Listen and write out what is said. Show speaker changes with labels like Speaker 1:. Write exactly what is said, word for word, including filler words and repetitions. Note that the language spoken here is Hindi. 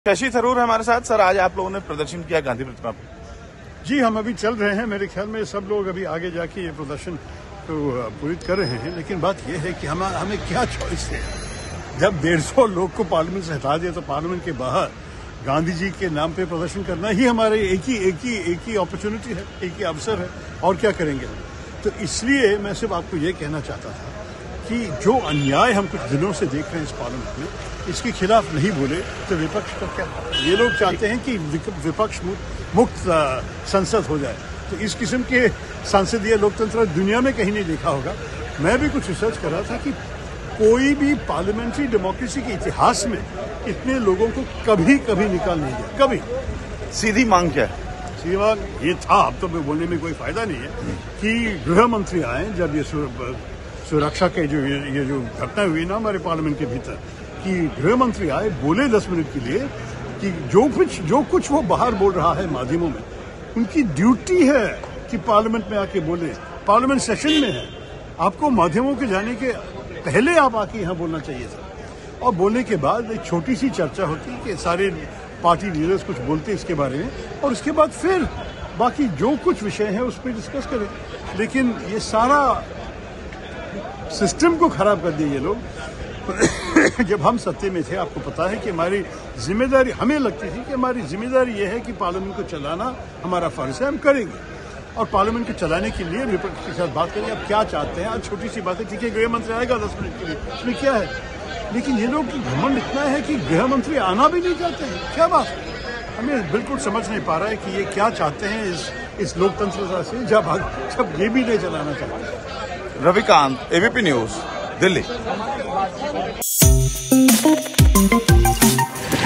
Speaker 1: शशि थरूर है हमारे साथ। सर, आज आप लोगों ने प्रदर्शन किया गांधी प्रतिमा पर।
Speaker 2: जी, हम अभी चल रहे हैं। मेरे ख्याल में सब लोग अभी आगे जाके ये प्रदर्शन तो पूरी कर रहे हैं, लेकिन बात यह है कि हम हमें क्या चॉइस है। जब डेढ़ सौ लोग को पार्लियामेंट से हटा दिया तो पार्लियामेंट के बाहर गांधी जी के नाम पे प्रदर्शन करना ही हमारे एक ही एक ही एक ही अपॉर्चुनिटी है, एक ही अवसर है, और क्या करेंगे। तो इसलिए मैं सिर्फ आपको ये कहना चाहता था कि जो अन्याय हम कुछ दिनों से देख रहे हैं इस पार्लियामेंट में, इसके खिलाफ नहीं बोले तो विपक्ष का क्या। ये लोग चाहते हैं कि विपक्ष मुक्त संसद हो जाए, तो इस किस्म के संसदीय लोकतंत्र दुनिया में कहीं नहीं देखा होगा। मैं भी कुछ रिसर्च कर रहा था कि कोई भी पार्लियामेंट्री डेमोक्रेसी के इतिहास में इतने लोगों को कभी कभी निकाल नहीं दिया, कभी।
Speaker 1: सीधी मांग क्या है?
Speaker 2: सीधी मांग ये था, अब तो बोलने में कोई फायदा नहीं है, कि गृह मंत्री आए जब ये सुरक्षा के जो ये जो घटना हुई ना हमारे पार्लियामेंट के भीतर, कि गृह मंत्री आए, बोले दस मिनट के लिए कि जो कुछ जो कुछ वो बाहर बोल रहा है माध्यमों में, उनकी ड्यूटी है कि पार्लियामेंट में आके बोले। पार्लियामेंट सेशन में है, आपको माध्यमों के जाने के पहले आप आके यहाँ बोलना चाहिए था। और बोलने के बाद एक छोटी सी चर्चा होती कि सारे पार्टी लीडर्स कुछ बोलते इसके बारे में, और उसके बाद फिर बाकी जो कुछ विषय है उस पर डिस्कस करें। लेकिन ये सारा सिस्टम को खराब कर दिए ये लोग। जब हम सत्ते में थे, आपको पता है कि हमारी जिम्मेदारी, हमें लगती थी कि हमारी जिम्मेदारी यह है कि पार्लियामेंट को चलाना हमारा फर्ज है, हम करेंगे। और पार्लियामेंट को चलाने के लिए विपक्ष के साथ बात करेंगे, अब क्या चाहते हैं। आज छोटी सी बात है, ठीक है गृह मंत्री आएगा दस मिनट के लिए, इसमें क्या है। लेकिन ये लोग घमंड इतना है कि गृह मंत्री आना भी नहीं चाहते हैं, क्या बात। हमें बिल्कुल समझ नहीं पा रहा है कि ये क्या चाहते हैं इस इस लोकतंत्र से, जब जब ये भी नहीं चलाना चाहते।
Speaker 1: Ravikant, ABP News, Delhi.